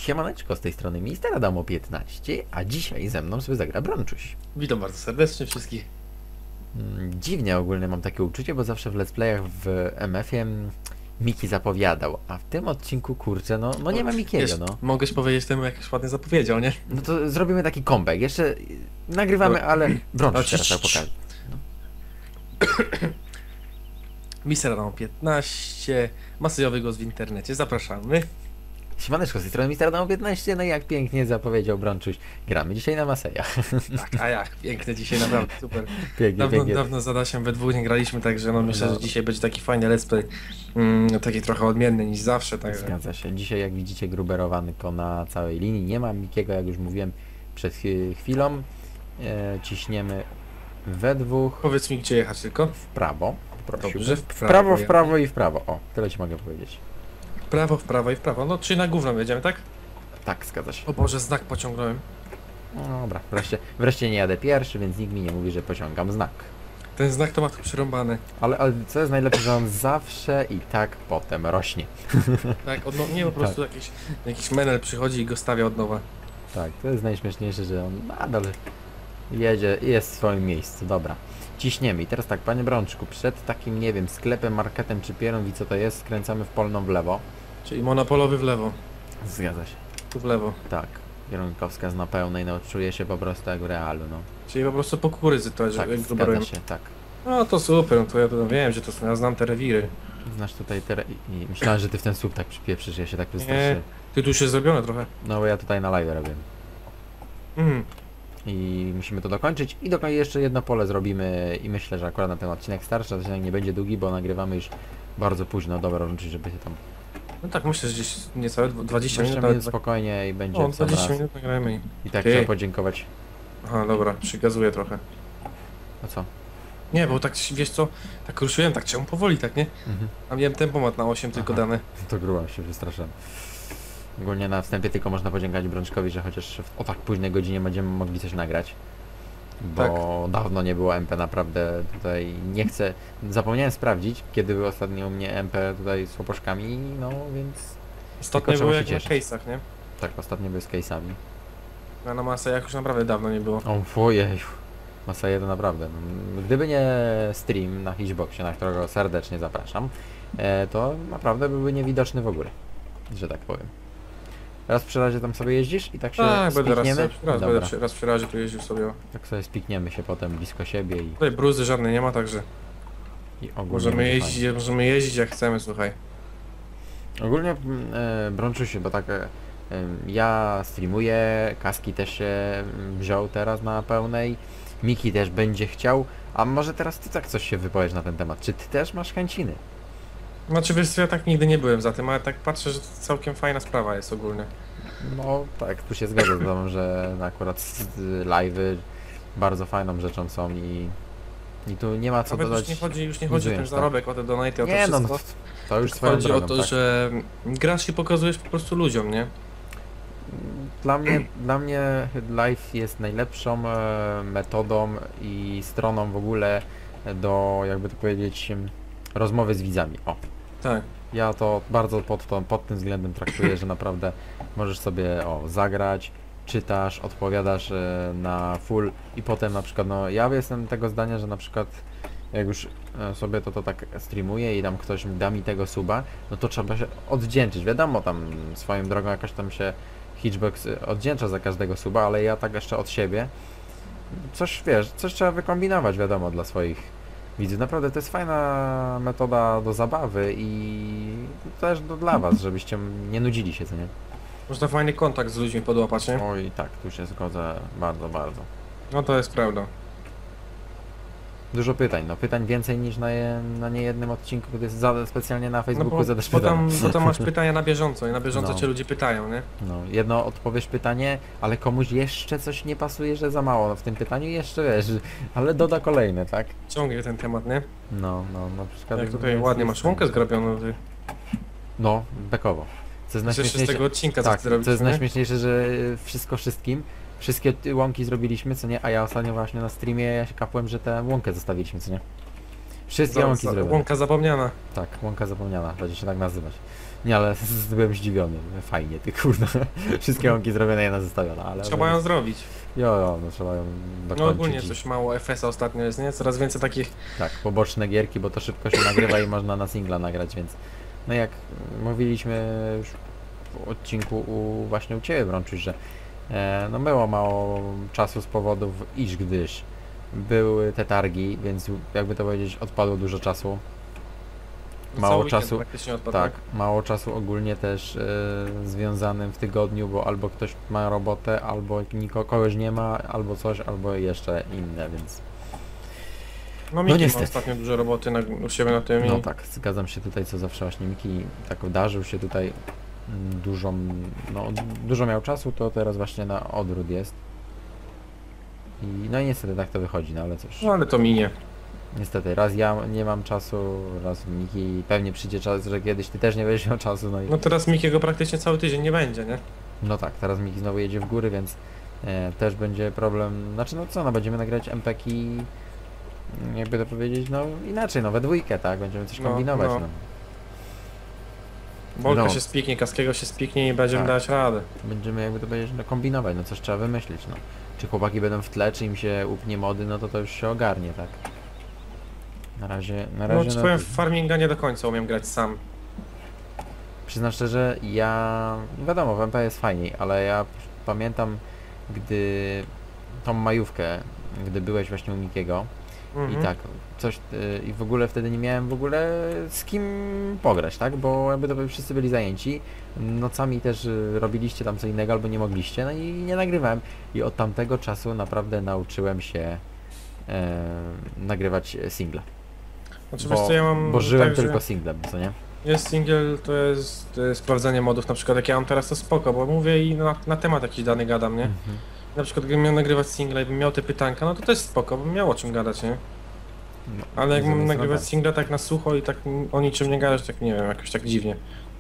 Siemaneczko, z tej strony Mister Adamo 15, a dzisiaj ze mną sobie zagra Bronczuś. Witam bardzo serdecznie wszystkich. Dziwnie ogólnie mam takie uczucie, bo zawsze w let's playach w MF-ie Miki zapowiadał, a w tym odcinku, kurczę, no nie ma Mikiego, Wiesz, no. Mogłeś powiedzieć temu, jak już ładnie zapowiedział, nie? No to zrobimy taki comeback, jeszcze nagrywamy, No. ale Bronczuś No, teraz tak pokaże. Mister Adamo 15, masowy głos w internecie, zapraszamy. Siemaneczko, z tej strony Mister Adamo 15, no i jak pięknie zapowiedział Bronczuś, gramy dzisiaj na Maseja. Tak, a jak, piękne dzisiaj, naprawdę, super. Pięknie, pięknie. Dawno z Adasiem we dwóch nie graliśmy, także no myślę, że dzisiaj będzie taki fajny let's play, taki trochę odmienny niż zawsze, także... Zgadza się. Dzisiaj, jak widzicie, gruberowany na całej linii. Nie ma Mikiego, jak już mówiłem przed chwilą. Ciśniemy we dwóch Powiedz mi, gdzie jechać tylko. w prawo. Prosiłbym. Dobrze, w prawo i w prawo. O, tyle ci mogę powiedzieć. W prawo i w prawo, no czyli na gówno jedziemy, tak? Tak, zgadza się. O Boże, znak pociągnąłem. No dobra, wreszcie nie jadę pierwszy, więc nikt mi nie mówi, że pociągam znak. Ten znak to ma tu przerąbane. Ale co jest najlepsze, że on zawsze i tak potem rośnie. Tak, nie po prostu jakiś menel przychodzi i go stawia od nowa. Tak, to jest najśmieszniejsze, że on nadal jedzie i jest w swoim miejscu. Dobra, ciśniemy. I teraz tak, panie Brączku, przed takim, nie wiem, sklepem, marketem czy pierą, co to jest, skręcamy w polną w lewo. Czyli monopolowy w lewo, Zgadza się. tu w lewo. Tak, kierunkowskaz na pełnej, no czuję się po prostu jak w realu, no. Czyli po prostu po kukurydzy to jest, Tak, jak zgadza grubo. się, tak. No to super, no to ja to wiem, że to są, ja znam te rewiry. Znasz tutaj i myślałem, że ty w ten słup tak przypieprzysz, ja się tak wystraszyłem. Ty tu już jest zrobione trochę. No bo ja tutaj na live robię. Mhm. I musimy to dokończyć i jeszcze jedno pole zrobimy i myślę, że akurat na ten odcinek starszy, odcinek nie będzie długi, bo nagrywamy już bardzo późno, dobra, łączyć, żeby się tam No tak, myślę, że gdzieś niecałe 20 minut. 20 nawet minut spokojnie i będzie O, w sam 20 raz. minut nagrajmy. I tak Ty. trzeba podziękować. Aha, dobra, przygazuję trochę. A co? Nie, bo tak, wiesz co, tak ruszyłem, tak chciałem powoli, tak nie? Mhm. A miałem tempomat na 8 tylko Aha. dane. To grubo się wystraszyłem. Ogólnie na wstępie tylko można podziękować Brączkowi, że chociaż o tak późnej godzinie będziemy mogli coś nagrać. Bo dawno nie było MP, naprawdę tutaj nie chcę. Zapomniałem sprawdzić, kiedy był ostatnio u mnie MP tutaj z łoposzkami, no więc Ostatnio trzeba było się jak na cieszyć. case'ach, nie? tak, ostatnio był z case'ami. A na masę jak już naprawdę dawno nie było. O, ojej, masa 1 naprawdę. Gdyby nie stream na Hitchboxie, na którego serdecznie zapraszam, to naprawdę byłby niewidoczny w ogóle, że tak powiem. Raz przy razie tam sobie jeździsz i tak się Tak, będę spikniemy? będę raz przy razie tu jeździł sobie. Tak sobie spikniemy się potem blisko siebie Tutaj bruzy żadnej nie ma, także i ogólnie możemy będzie możemy jeździć jak chcemy, słuchaj. fajnie. Ogólnie brączę się, bo tak ja streamuję, Kaski też się wziął teraz na pełnej, Miki też będzie chciał, a może teraz ty tak coś się wypowiesz na ten temat, czy ty też masz chęciny? Znaczy wiesz co, ja tak nigdy nie byłem za tym, ale tak patrzę, że to całkiem fajna sprawa jest ogólnie. No tak, tu się zgadzam z tobą, że akurat live'y bardzo fajną rzeczą są i tu nie ma co Nawet dodać. już nie chodzi o ten tak. zarobek, o te donaty, o to Nie no, wszystko. to już Tylko swoją chodzi drogą, o to, tak. że grasz i pokazujesz po prostu ludziom, nie? Dla mnie live jest najlepszą metodą i stroną w ogóle do, jakby to powiedzieć, rozmowy z widzami. O, Tak. ja to bardzo pod tym względem traktuję, że naprawdę możesz sobie zagrać, czytasz, odpowiadasz na full i potem na przykład, no ja jestem tego zdania, że na przykład jak już sobie to tak streamuję i tam ktoś da mi tego suba, no to trzeba się odwdzięczyć. Wiadomo, tam swoją drogą jakaś tam się Hitchbox odwdzięcza za każdego suba, ale ja tak jeszcze od siebie coś, wiesz, coś trzeba wykombinować, wiadomo, dla swoich widzów. Naprawdę to jest fajna metoda do zabawy i też dla was, żebyście nie nudzili się, co nie? Można fajny kontakt z ludźmi podłapać, nie? Oj, tak, tu się zgodzę bardzo, bardzo. No to jest prawda. Dużo pytań, no pytań więcej niż na niejednym odcinku, gdy jest specjalnie na Facebooku bo, zadasz bo, pytania. bo tam masz pytania na bieżąco i na bieżąco No. cię ludzie pytają, nie? No, jedno odpowiesz pytanie, ale komuś jeszcze coś nie pasuje, że za mało w tym pytaniu jeszcze wiesz, ale doda kolejne, tak? Ciągnie ten temat, nie? No, na przykład... Jak tutaj jest- ładnie jest- masz łąkę zgrabioną, ty. No, bekowo. Co jest Jeszcze z najśmieszniejsze... tego odcinka Tak, co zrobić, to jest nie? najśmieszniejsze, że wszystko wszystkim, wszystkie łąki zrobiliśmy, co nie? A ja ostatnio właśnie na streamie ja się kapłem, że tę łąkę zostawiliśmy, co nie? Wszystkie łąki zrobione. Łąka zapomniana. Tak, łąka zapomniana, będzie się tak nazywać. Nie, ale byłem zdziwiony. Fajnie, ty kurna. Wszystkie łąki zrobione, jedna zostawiona, ale... Trzeba ją zrobić. Jo, no trzeba ją No dokończyć. ogólnie i- coś mało FS-a ostatnio jest, nie? Coraz więcej takich... Tak, poboczne gierki, bo to szybko się nagrywa i można na singla nagrać, więc... No jak mówiliśmy już w odcinku właśnie u Ciebie, Brączuś, że no było mało czasu z powodów, iż gdyż były te targi, więc jakby to powiedzieć, odpadło dużo czasu. cały Mało weekend czasu, praktycznie odpadł. tak, mało czasu ogólnie też związanym w tygodniu, bo albo ktoś ma robotę, albo kogoś nie ma, albo coś, albo jeszcze inne, więc... No Miki ma niestety. ostatnio dużo roboty u siebie na tym No i... tak, zgadzam się tutaj, co zawsze właśnie Miki tak wdarzył się tutaj dużą, no dużo miał czasu, to teraz właśnie na odwrót jest. No i niestety tak to wychodzi, no ale cóż. No ale to minie. Niestety, raz ja nie mam czasu, raz Miki, pewnie przyjdzie czas, że kiedyś ty też nie będziesz miał czasu, no i... No teraz Mikiego praktycznie cały tydzień nie będzie, nie? No tak, teraz Miki znowu jedzie w góry, więc też będzie problem, znaczy no co, no będziemy nagrać MPki, jakby to powiedzieć, no inaczej, no we dwójkę, tak, będziemy coś No, kombinować, no. no. Bolka No. się spiknie, Kaskiego się spiknie i będziemy Tak. dać radę. Będziemy jakby to powiedzieć, no kombinować, no coś trzeba wymyślić, no. Czy chłopaki będą w tle, czy im się upnie mody, no to już się ogarnie, tak. Na razie, No ci powiem, w farminga nie do końca umiem grać sam. przyznam szczerze, ja, wiadomo, w MP jest fajniej, ale ja pamiętam, gdy tą majówkę, gdy byłeś właśnie u Mikiego Mhm. i tak, coś, i w ogóle wtedy nie miałem w ogóle z kim pograć, tak, bo jakby to wszyscy byli zajęci, nocami też robiliście tam co innego albo nie mogliście, no i nie nagrywałem i od tamtego czasu naprawdę nauczyłem się nagrywać single, Znaczy wiesz co, ja mam bo żyłem tak, tylko że singlem, co nie? jest single, to jest sprawdzanie modów, na przykład jak ja mam teraz to spoko, bo mówię i na temat jakiś dany gadam, nie? Mhm. Na przykład gdybym miał nagrywać single i bym miał te pytanka, no to też spoko, bym miał o czym gadać, nie? No, Ale jak z mam jednej nagrywać strony single tak na sucho i tak o niczym nie gadać, tak nie wiem, jakoś tak dziwnie.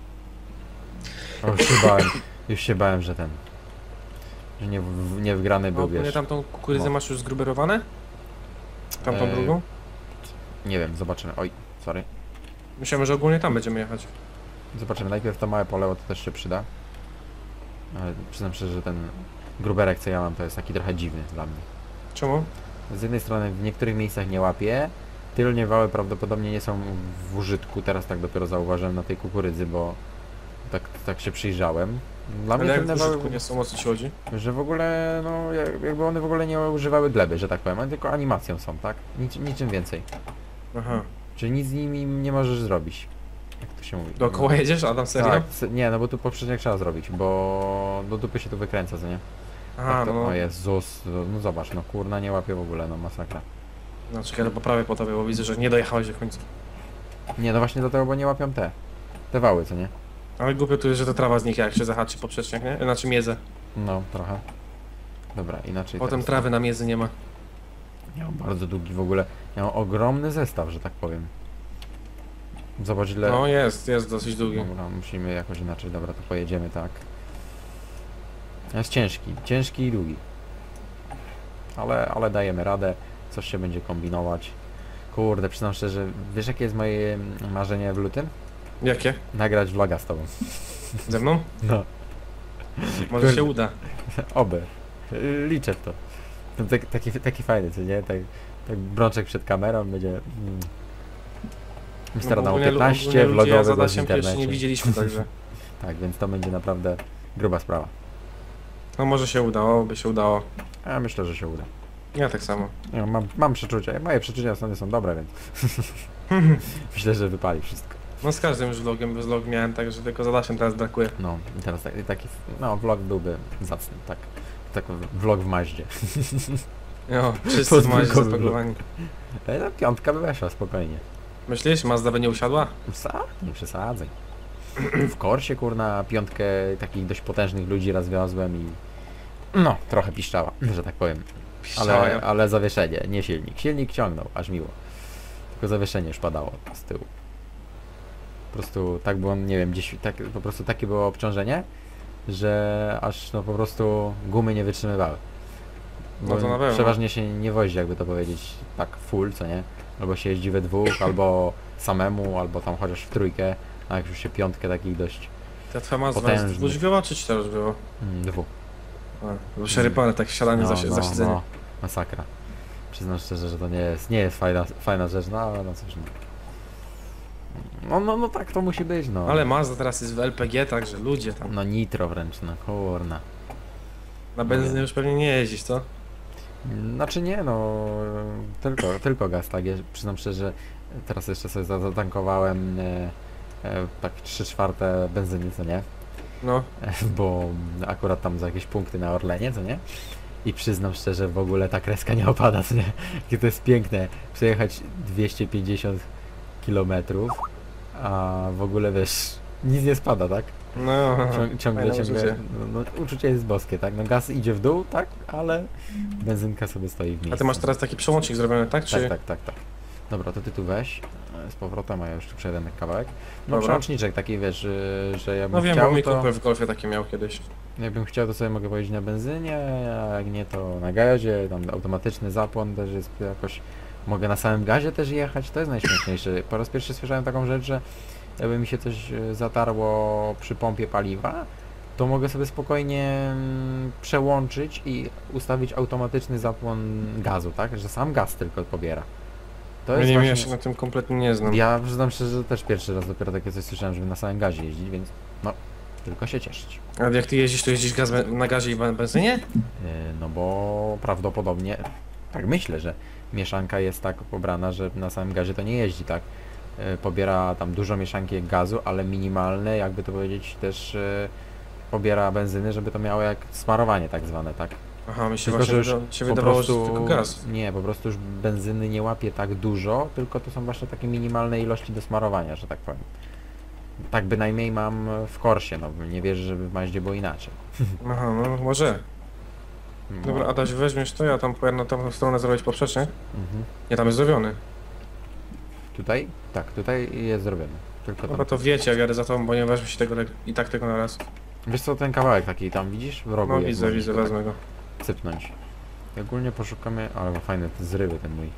tak. O, już się bałem, już się bałem, że ten, że nie wgrany No był, ogólnie wiesz, tamtą kukurydzę no. masz już zgruberowane? Tamtą drugą? nie wiem, zobaczymy, oj, sorry. Myślałem, że ogólnie tam będziemy jechać. Zobaczymy, najpierw to małe pole, bo to też się przyda. Ale przyznam szczerze, że ten gruberek, co ja mam, to jest taki trochę dziwny dla mnie. Czemu? Z jednej strony w niektórych miejscach nie łapie, tylnie wały prawdopodobnie nie są w użytku, teraz tak dopiero zauważyłem na tej kukurydzy, bo tak się przyjrzałem. Dla Ale mnie jak w tylne wały, użytku nie są, o co ci chodzi? że w ogóle, no jakby one w ogóle nie używały gleby, że tak powiem, one tylko animacją są, tak? Niczym więcej. Aha. Czyli nic z nimi nie możesz zrobić. Jak to się mówi? Dookoła jedziesz, Adam, serio? Tak, nie, no bo tu poprzednio trzeba zrobić, bo do dupy się tu wykręca, co nie? Aha, Tak to, no. O Jezus, no zobacz, no kurna nie łapie w ogóle, no masakra. No czekaj, no poprawię po tobie, bo widzę, że nie dojechałeś do końca. Nie, no właśnie dlatego, bo nie łapią te wały, co nie? Ale głupio tu jest, że to trawa znika, jak się zahaczy poprzeczniak, nie? Znaczy miedzę. No, trochę. Dobra, inaczej Potem teraz. trawy na miedzy nie ma. Ja mam bardzo długi w ogóle, ja mam ogromny zestaw, że tak powiem. Zobacz ile... No jest dosyć długi. Dobra, musimy jakoś inaczej, dobra, to pojedziemy tak. Jest ciężki i długi. Ale dajemy radę, coś się będzie kombinować. Kurde, przyznam szczerze, wiesz jakie jest moje marzenie w lutym? Jakie? Nagrać vloga z tobą. Ze mną? No, Może się uda. oby. Liczę w to. No, taki fajny, co nie? Tak Brączek przed kamerą będzie... Mister bo na ogólnie 15, ludzie vlogowy za bez Dasiem pierwszy nie internecie. widzieliśmy, także... Tak, więc to będzie naprawdę gruba sprawa. No może się udało, by się udało. A ja myślę, że się uda. Ja tak samo. Ja mam przeczucie. Moje przeczucia są dobre, więc myślę, że wypali wszystko. No z każdym już vlog miałem, także tylko za Dasiem teraz brakuje. No i teraz taki no, vlog byłby zacny, tak. Tak vlog w Maździe. Jo, wszyscy w mazie Podwórkowy zapakowani. No, piątka by weszła spokojnie. Myślisz, Mazda by nie usiadła? Nie przesadzaj. W Korsie kurna piątkę takich dość potężnych ludzi rozwiozłem i no, trochę piszczała, że tak powiem. Ale zawieszenie, nie silnik. Silnik ciągnął, aż miło. Tylko zawieszenie już padało z tyłu. Po prostu tak było, nie wiem, gdzieś tak, po prostu takie było obciążenie, że aż no po prostu gumy nie wytrzymywały. No to na pewno. Przeważnie się nie wozi, jakby to powiedzieć, tak full, co nie? Albo się jeździ we dwóch, albo samemu, albo tam chociaż w trójkę, A jak już się piątkę takich dość Ta twoja Mazda jest potężnych. dwudrzwiowa czy czterodrzwiowa? dwóch. Bo przerypane tak siadanie za siedzenie. Masakra. Przyznam szczerze, że to nie jest fajna rzecz, no ale no cóż. No tak to musi być, no. Ale Mazda teraz jest w LPG, także ludzie tam. No nitro wręcz, no kurna. Na benzynę już pewnie nie jeździsz, co? Znaczy nie, no tylko gaz, tak. Ja przyznam szczerze, że teraz jeszcze sobie zatankowałem tak 3/4 benzyny, co nie? No. Bo akurat tam za jakieś punkty na Orlenie, co nie? I przyznam szczerze, w ogóle ta kreska nie opada, co nie? Jakie to jest piękne, przejechać 250 km, a w ogóle wiesz, nic nie spada, tak? No. Ciągle, fajne uczucie. uczucie jest boskie, tak? No gaz idzie w dół, tak? Ale benzynka sobie stoi w miejscu. A ty masz teraz taki przełącznik zrobiony, tak? Czy... Tak. Dobra, to ty tu weź z powrotem, a ja już tu przejdę na kawałek. No Dobra. przełączniczek taki, wiesz, że ja bym No wiem, chciał, bo mój to... kumpel w Golfie taki miał kiedyś. Jakbym chciał, to sobie mogę pojeździć na benzynie, a jak nie, to na gazie, tam automatyczny zapłon też jest jakoś... Mogę na samym gazie też jechać, to jest najśmieszniejsze. Po raz pierwszy słyszałem taką rzecz, że jakby mi się coś zatarło przy pompie paliwa, to mogę sobie spokojnie przełączyć i ustawić automatyczny zapłon gazu, tak? Że sam gaz tylko pobiera. To Ja jest nie wiem, ja właśnie... się na tym kompletnie nie znam. Ja przyznam szczerze, że też pierwszy raz dopiero takie coś słyszałem, żeby na samym gazie jeździć, więc no, tylko się cieszyć. A jak ty jeździsz, to jeździsz na gazie i benzynie? No bo prawdopodobnie, tak myślę, że mieszanka jest tak pobrana, że na samym gazie to nie jeździ, tak? Pobiera tam dużo mieszanki gazu, ale minimalne, jakby to powiedzieć, też pobiera benzyny, żeby to miało jak smarowanie tak zwane, tak? Aha, mi się Tylko, właśnie że już się po wydawało, że prostu, to tylko gaz. nie, po prostu już benzyny nie łapie tak dużo, tylko to są właśnie takie minimalne ilości do smarowania, że tak powiem. Tak bynajmniej mam w Corsie, no nie wierzę, żeby w Maździe było inaczej. Aha, no może. No. Dobra, Adaś, weźmiesz to, ja tam pojadę na tamtą stronę zrobić poprzeczny. Mhm. Nie, tam jest zrobiony. Tutaj? Tak, tutaj jest zrobione. Tylko tam. Dobra, to wiecie, jak jadę za tobą, bo nie weźmie się tego i tak tego na raz. Wiesz co, ten kawałek taki tam widzisz? W rogu No jest, widzę, możesz widzę, go tak wezmę go. cypnąć. I ogólnie poszukamy, ale ma fajne te zrywy ten mój.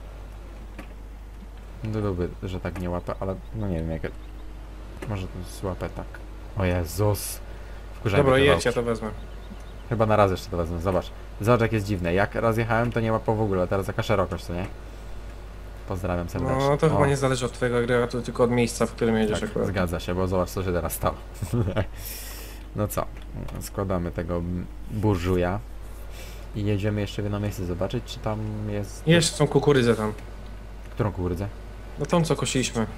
No byłby, że tak nie łapę, ale no nie wiem jakie. Może to złapę tak. O Jezus. Wkurzaj Dobra, mnie te jedź, ja wałki. to wezmę. Chyba na raz jeszcze to wezmę, zobacz. Zobacz jak jest dziwne. Jak raz jechałem to nie łapał w ogóle, a teraz jaka szerokość, co nie? Pozdrawiam serdecznie. No to O, chyba nie zależy od twojego gry, to tylko od miejsca, w którym jedziesz tak, akurat. zgadza się, bo zobacz co się teraz stało. No co, składamy tego burżuja i jedziemy jeszcze w jedno miejsce zobaczyć, czy tam jest... Jeszcze są kukurydzę tam. Którą kukurydzę? No tą, co kosiliśmy.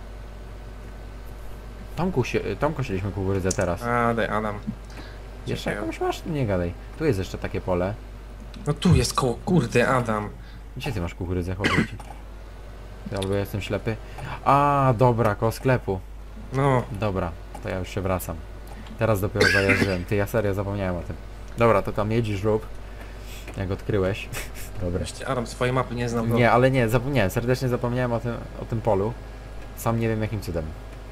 Tam kosiliśmy kukurydzę teraz. A, daj, Adam. Jeszcze Czekaj. jakąś masz? Nie gadaj. Tu jest jeszcze takie pole. No tu jest koło, kurde, Adam. Gdzie ty masz kukurydzę, chłopie? Ty albo ja jestem ślepy. A, dobra, koło sklepu. No, Dobra, to ja już się wracam. Teraz dopiero zajarzyłem. Ty, ja serio zapomniałem o tym. Dobra, to tam jedziesz rób. Jak odkryłeś. Dobra. wreszcie Adam swojej mapy nie znał. Nie, ale nie, zapomniałem. Serdecznie zapomniałem o tym polu. Sam nie wiem jakim cudem.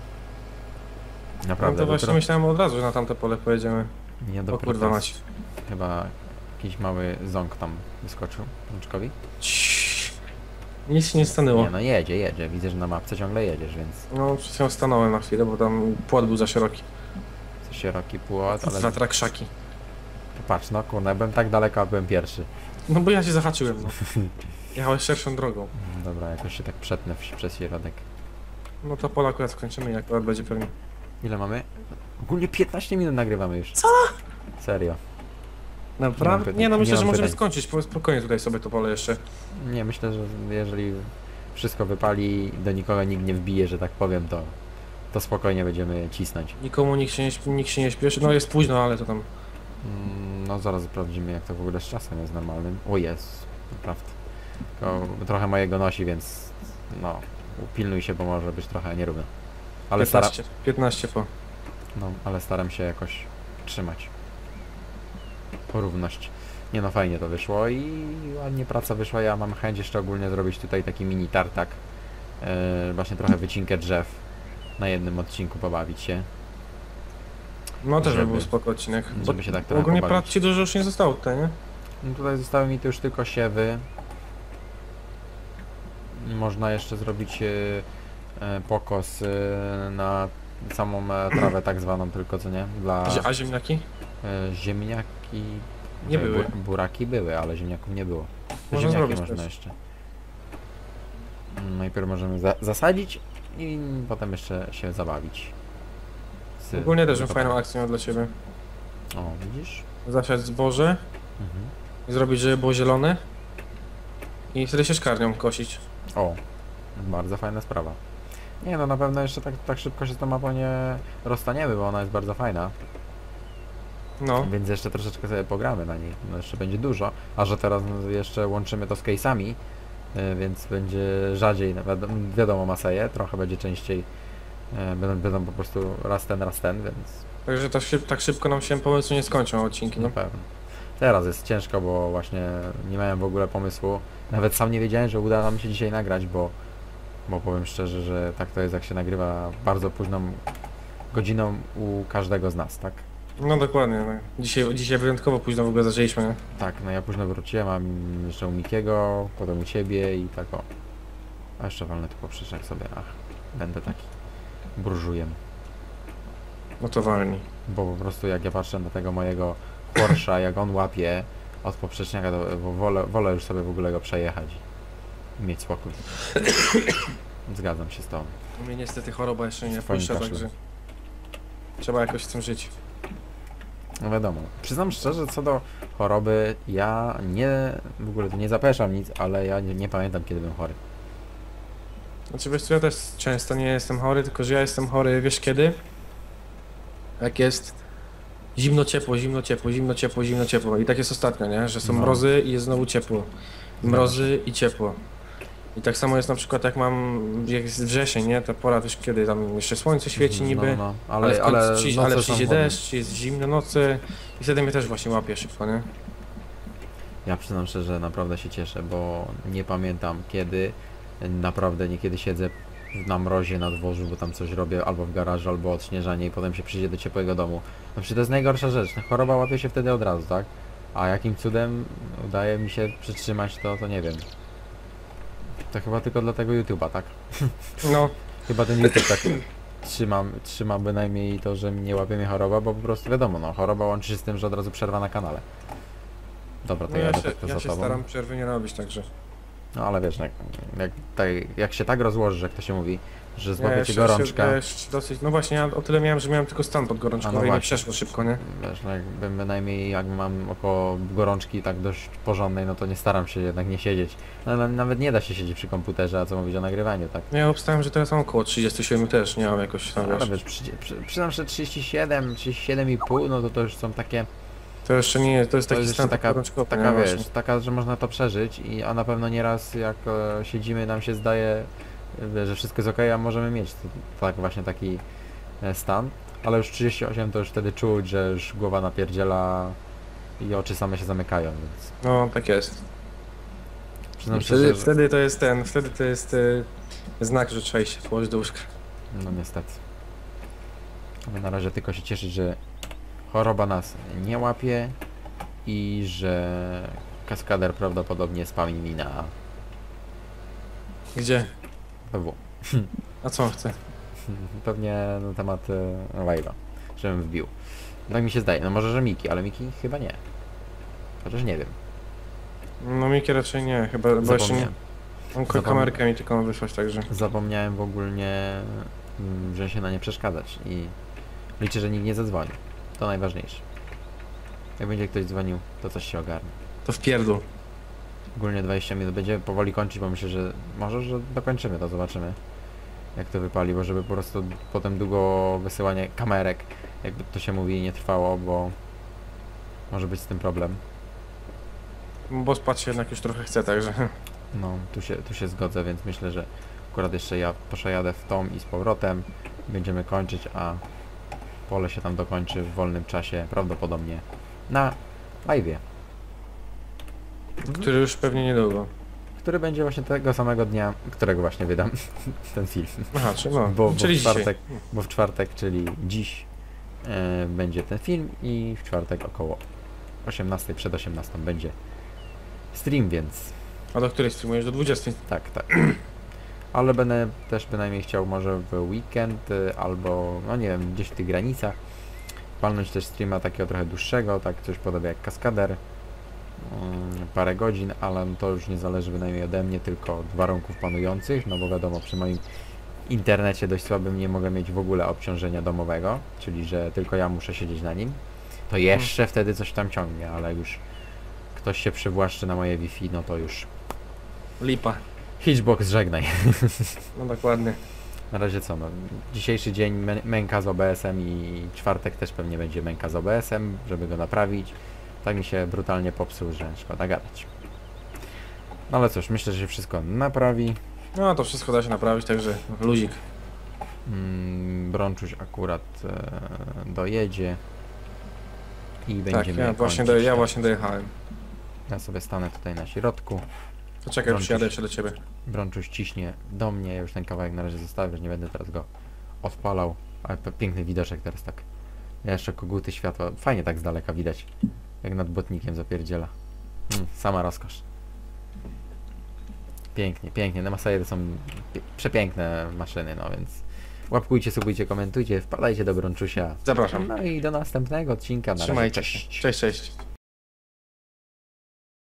No Naprawdę, to właśnie dopiero... myślałem od razu, że na tamte pole pojedziemy. Nie, O dopiero kurwa teraz mać. chyba jakiś mały ząg tam wyskoczył rączkowi. Ciii. Nic się nie stanęło. Nie, no jedzie. Widzę, że na mapce ciągle jedziesz, więc No, przed chwilą stanąłem na chwilę, bo tam płot był za szeroki. coś szeroki płot, ale Wiatrak krzaki. patrz, no kurde, byłem tak daleko, a byłem pierwszy. No bo ja się zahaczyłem, no. Jechałeś szerszą drogą. Dobra, jakoś się tak przetnę przez środek. No to pola akurat skończymy, jak akurat będzie pewnie. Ile mamy? Ogólnie 15 minut nagrywamy już. Co? Serio. Naprawdę? pytań. Nie, no myślę, Nie że mam możemy pytań. skończyć, spokojnie tutaj sobie to pole jeszcze. Nie, myślę, że jeżeli wszystko wypali, do nikogo nikt nie wbije, że tak powiem, to spokojnie będziemy cisnąć. Nikomu nikt się nie śpieszy, no jest późno, ale to tam... No zaraz sprawdzimy jak to w ogóle z czasem jest normalnym. O jest, naprawdę. Tylko trochę mojego nosi, więc no, upilnuj się, bo może być trochę nierówno. Ale 15 po. ale staram się jakoś trzymać porówność. Nie no, fajnie to wyszło i ładnie praca wyszła. Ja mam chęć jeszcze ogólnie zrobić tutaj taki mini tartak. Właśnie trochę wycinkę drzew na jednym odcinku pobawić się. No też by Żeby- był spoko odcinek. żeby się tak trochę Ogólnie pobawić. prac ci dużo już nie zostało tutaj, nie? No tutaj zostały mi tu już tylko siewy. Można jeszcze zrobić pokos na samą trawę tak zwaną tylko, co nie? Dla A ziemniaki? ziemniaki... Nie były. Buraki były, ale ziemniaków nie było. Można Ziemniaki zrobić można też. jeszcze. Najpierw możemy zasadzić i potem jeszcze się zabawić. Ogólnie też mam fajną akcję dla ciebie. O, widzisz? Zasiać zboże Mhm. i zrobić, żeby było zielone. I wtedy się szkarnią kosić. O, bardzo fajna sprawa. Nie no, na pewno jeszcze tak szybko się z tą mapą nie rozstaniemy, bo ona jest bardzo fajna. No. Więc jeszcze troszeczkę sobie pogramy na niej. No jeszcze będzie dużo. A że teraz jeszcze łączymy to z case'ami, więc będzie rzadziej, wiadomo Maseje, trochę będzie częściej. Będą po prostu raz ten, więc Także tak szybko nam się pomysły nie skończą odcinki, na no. pewno. Teraz jest ciężko, bo właśnie nie miałem w ogóle pomysłu. Nawet sam nie wiedziałem, że uda nam się dzisiaj nagrać, bo powiem szczerze, że tak to jest, jak się nagrywa bardzo późną godziną u każdego z nas, tak? No dokładnie, no. Dzisiaj wyjątkowo późno w ogóle zaczęliśmy, nie? Tak, no ja późno wróciłem, mam jeszcze u Mikiego, potem u ciebie i tak o. A jeszcze walnę tu poprzeczek sobie, ach, będę taki burżujem. No to walni. Bo po prostu jak ja patrzę na tego mojego Porscha, jak on łapie od poprzeczniaka, to wolę już sobie w ogóle go przejechać i mieć spokój. Zgadzam się z tobą. U mnie niestety choroba jeszcze nie Twoim puszcza, kaszlem. także trzeba jakoś z tym żyć. No wiadomo. Przyznam szczerze, co do choroby, ja w ogóle tu nie zapeszam nic, ale ja nie pamiętam, kiedy byłem chory. Znaczy wiesz co, ja też często nie jestem chory, tylko że ja jestem chory, wiesz kiedy? Jak jest zimno, ciepło, zimno, ciepło, zimno, ciepło, zimno, ciepło. I tak jest ostatnio, nie? Że są No. mrozy i jest znowu ciepło. Mrozy i ciepło. I tak samo jest na przykład jak jak jest wrzesień, nie? Ta pora wiesz kiedy tam jeszcze słońce świeci niby. No, Ale noce ale są przyjdzie chłodne. deszcz, jest zimne nocy i wtedy mnie też właśnie łapie szybko, nie? Ja przyznam szczerze, że naprawdę się cieszę, bo nie pamiętam kiedy, naprawdę niekiedy siedzę na mrozie na dworzu, bo tam coś robię, albo w garażu, albo odśnieżanie i potem się przyjdzie do ciepłego domu. No przecież to jest najgorsza rzecz, choroba łapie się wtedy od razu, tak? A jakim cudem udaje mi się przytrzymać to nie wiem. To chyba tylko dla tego YouTube'a, tak? No, Chyba ten YouTube tak trzyma bynajmniej to, że nie łapie mnie choroba, bo po prostu wiadomo, no choroba łączy się z tym, że od razu przerwa na kanale. Dobra, to no jadę tak to ja za się tobą. staram przerwy nie robić, także. No ale wiesz, jak się tak rozłoży, jak to się mówi, że złapie cię jeszcze gorączka, dosyć, no właśnie, ja o tyle miałem, że miałem tylko stan pod gorączką A no i nie właśnie. przeszło szybko, nie? wiesz, no jakbym bynajmniej jak mam około gorączki tak dość porządnej, no to nie staram się jednak nie siedzieć. No, nawet nie da się siedzieć przy komputerze, a co mówić o nagrywaniu, tak? Ja obstałem, że teraz mam około 37 też, nie mam jakoś tam, Ale wiesz. wiesz, przyznam, że 37,5, no to już są takie, To jeszcze nie, to jest to taki jest stan jeszcze podgorączkowy, taka nie? wiesz, Właśnie. taka, że można to przeżyć, a na pewno nieraz jak siedzimy, nam się zdaje, że wszystko jest ok, a możemy mieć tak właśnie taki stan, ale już 38 to już wtedy czuć, że już głowa napierdziela i oczy same się zamykają, więc No, tak jest. przyznam I szczerze, że wtedy to jest znak, że trzeba iść położyć do łóżka. no niestety. Ale na razie tylko się cieszyć, że choroba nas nie łapie i że kaskader prawdopodobnie spami mi na Gdzie? PW. A co on chce? Pewnie na temat live'a, żebym wbił. Tak mi się zdaje, no może, że Miki, ale Miki chyba nie. Chociaż nie wiem. No Miki raczej nie, chyba, bo jeszcze nie. Zapomniałem. On Zapomniałem. kamerkę mi tylko ma wysłać, także. Zapomniałem w ogólnie, że się na nie przeszkadzać i liczę, że nikt nie zadzwoni. To najważniejsze. Jak będzie ktoś dzwonił, to coś się ogarnie. To w pierdół. Ogólnie 20 minut będzie powoli kończyć, bo myślę, że może, że dokończymy to, zobaczymy jak to wypali, bo żeby po prostu potem długo wysyłanie kamerek, jakby to się mówi, nie trwało, bo może być z tym problem. Bo spać się jednak już trochę chce, także. No, tu się zgodzę, więc myślę, że akurat jeszcze ja przejadę w tą i z powrotem, będziemy kończyć, a pole się tam dokończy w wolnym czasie, prawdopodobnie na live'ie, Który już pewnie niedługo. który będzie właśnie tego samego dnia, którego właśnie wydam ten film. Aha, czy no. Bo czyli w czwartek, bo w czwartek, czyli dziś, będzie ten film i w czwartek około 18, przed 18 będzie stream, więc A do której streamujesz? Do 20. tak. ale będę też bynajmniej chciał może w weekend albo, no nie wiem, gdzieś w tych granicach palnąć też streama takiego trochę dłuższego, tak coś podobnie jak Kaskader, parę godzin, ale no to już nie zależy bynajmniej ode mnie, tylko od warunków panujących, no bo wiadomo, przy moim internecie dość słabym nie mogę mieć w ogóle obciążenia domowego, czyli że tylko ja muszę siedzieć na nim, to jeszcze wtedy coś tam ciągnie, ale już ktoś się przywłaszczy na moje Wi-Fi, no to już Lipa. Hitchbox żegnaj. No dokładnie. Na razie co, no, dzisiejszy dzień męka z OBS-em i czwartek też pewnie będzie męka z OBS-em, żeby go naprawić. Tak mi się brutalnie popsuł, że szkoda gadać. No ale cóż, myślę, że się wszystko naprawi. No to wszystko da się naprawić, także luzik. Brączuś akurat dojedzie i Tak, będziemy ja właśnie, kończyć. ja właśnie dojechałem. Ja sobie stanę tutaj na środku. To czekaj, Brączuś. przyjadę jeszcze do ciebie. Brączuś ciśnie do mnie, ja już ten kawałek na razie zostawię, że nie będę teraz go odpalał. Ale piękny widoczek teraz tak. Ja jeszcze koguty światła, fajnie tak z daleka widać. Jak nad botnikiem zapierdziela. Sama rozkosz. Pięknie, pięknie. Na Masajery są przepiękne maszyny, no więc łapkujcie, subujcie, komentujcie, wpadajcie do Brączusia. Zapraszam. No i do następnego odcinka. Na razie, Trzymajcie się. cześć. Cześć, cześć.